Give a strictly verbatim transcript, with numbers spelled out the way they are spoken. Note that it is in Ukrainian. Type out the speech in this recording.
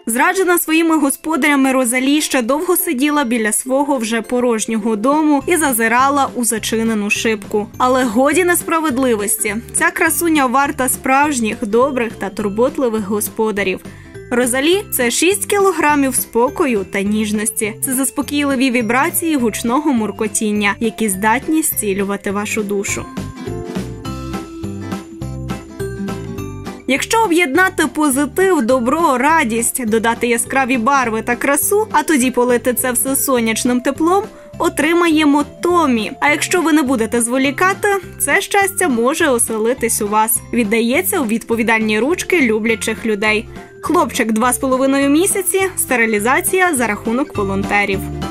Зраджена своїми господарями Розалі ще довго сиділа біля свого вже порожнього дому і зазирала у зачинену шибку. Але годі несправедливості. Ця красуня варта справжніх, добрих та турботливих господарів. Розалі – це шість кілограмів спокою та ніжності. Це заспокійливі вібрації гучного муркотіння, які здатні зцілювати вашу душу. Якщо об'єднати позитив, добро, радість, додати яскраві барви та красу, а тоді полити це все сонячним теплом, отримаємо Томі. А якщо ви не будете зволікати, це щастя може оселитись у вас. Віддається у відповідальні ручки люблячих людей. Хлопчик два з половиною місяці, стерилізація за рахунок волонтерів.